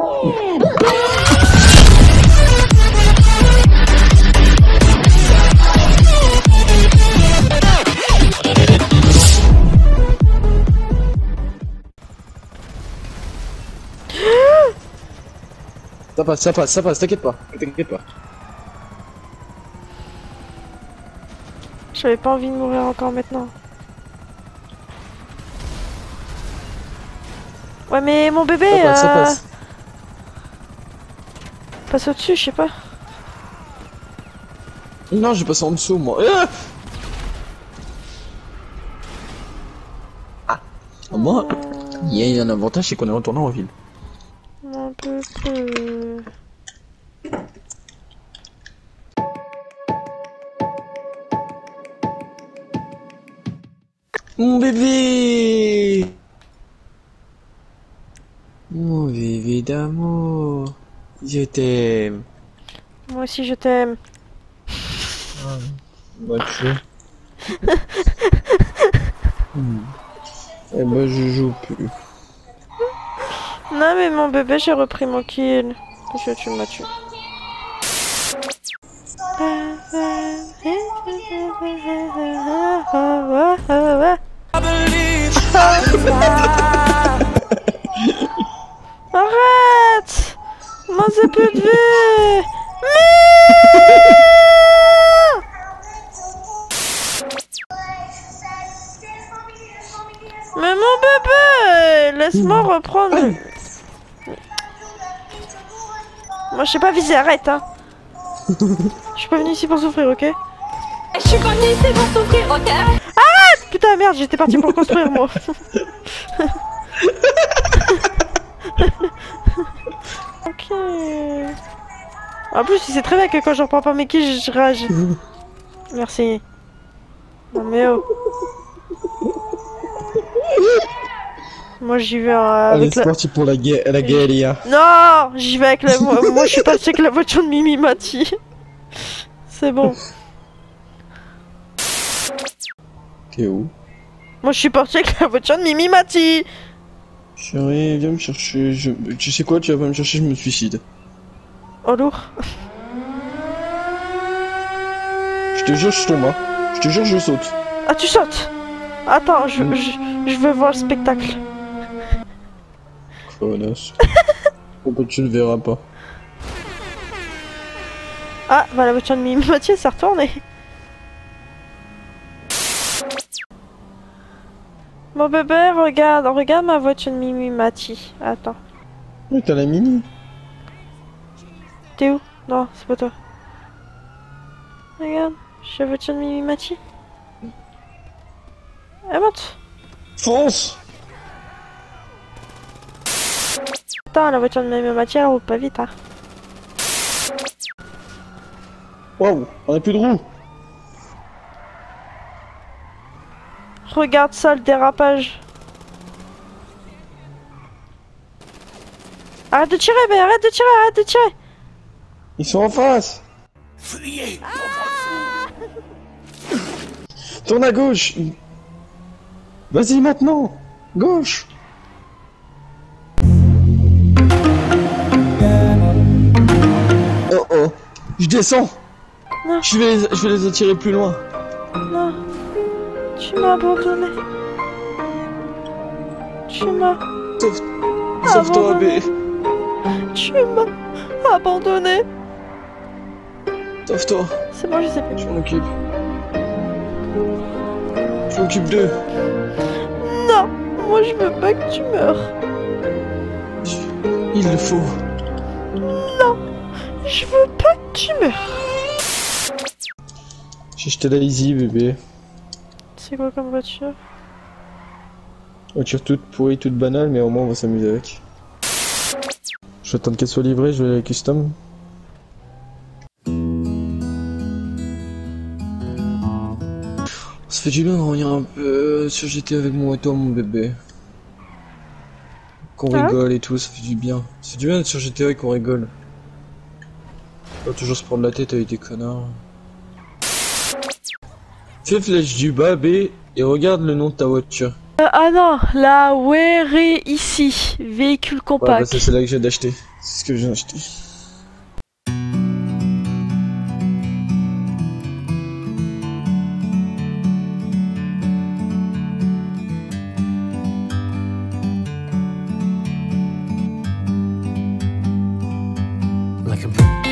Ça passe, t'inquiète pas. J'avais pas envie de mourir encore maintenant. Ouais mais mon bébé ça passe. Passe au-dessus, je sais pas. Non, j'ai passé en dessous moi. Moi, il y a un avantage, c'est qu'on est retourné en ville. Mon bébé. Mon bébé! Mon bébé d'amour. Je t'aime. Moi aussi je t'aime. Moi tu sais. Eh ben je joue plus. Non mais mon bébé, j'ai repris mon kill. Parce que tu m'as tué. Arrête! Moi j'ai plus de vie! Mais mon bébé! Laisse-moi reprendre. Moi je sais pas viser, arrête hein! Je suis pas venu ici pour souffrir, ok? Je suis pas venue ici pour souffrir, ok? Arrête! Putain merde, j'étais parti pour construire moi! Ok. En plus, il sait très bien que quand je reprends pas mes kills, je rage. Merci. Non mais oh. Moi j'y vais Allez, avec c'est la... parti pour la guérilla. Non! J'y vais avec la... Moi je suis parti avec la voiture de Mimi Mati. C'est bon. T'es où? Moi je suis parti avec la voiture de Mimi Mati. Chérie, viens me chercher. Tu sais quoi, tu vas pas me chercher, je me suicide. Oh lourd. Je te jure, je tombe, hein. Je te jure, je saute. Ah tu sautes! Attends, je veux voir le spectacle. Connasse. Pourquoi tu le verras pas? Ah, bah la voiture de Mimi Mati s'est retournée. Mon bébé, regarde ma voiture de Mimi Mati. Attends. Mais t'as la mini. T'es où? Non, c'est pas toi. Regarde, je suis la voiture de Mimi Mati. Elle monte. Fonce! Attends, la voiture de Mimi Mati, elle roule pas vite, hein. Waouh, on a plus de roues. Regarde ça, le dérapage. Arrête de tirer, mais arrête de tirer. Ils sont en face. Fuyez! Tourne à gauche. Vas-y maintenant. Gauche. Oh oh. Je descends. Non. Je vais les attirer plus loin. Non. Tu m'as abandonné. Tu m'as... Sauve-toi, abandonné. bébé. Tu m'as abandonné. Sauve-toi. C'est bon, je sais plus. Je m'en occupe. Je m'occupe d'eux. Non, moi je veux pas que tu meurs. Il le faut. Non, je veux pas que tu meurs. J'ai jeté la Easy, bébé. C'est quoi comme voiture? Voiture toute pourrie, toute banale, mais au moins on va s'amuser avec. Je vais attendre qu'elle soit livrée, je vais la custom. Ça fait du bien de revenir un peu sur GTA avec moi et toi, mon bébé. Qu'on rigole et tout, ça fait du bien. Ça fait du bien d'être sur GTA et qu'on rigole. Pas toujours se prendre la tête avec des connards. Fais flèche du bas, B, et regarde le nom de ta voiture. Ah non, la Were ici, véhicule Ouais, bah compact. c'est celle-là que j'ai d'acheter. C'est ce que j'ai acheté. Like a